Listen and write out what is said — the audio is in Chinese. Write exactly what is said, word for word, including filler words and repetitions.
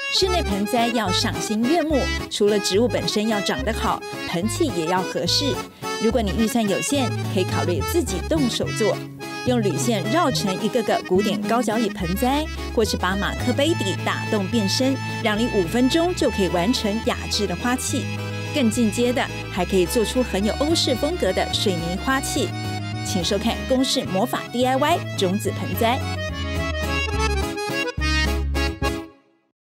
室内盆栽要赏心悦目，除了植物本身要长得好，盆器也要合适。如果你预算有限，可以考虑自己动手做，用铝线绕成一个个古典高脚椅盆栽，或是把马克杯底打洞变身，让你五分钟就可以完成雅致的花器。更进阶的，还可以做出很有欧式风格的水泥花器。请收看公式魔法 D I Y 种子盆栽。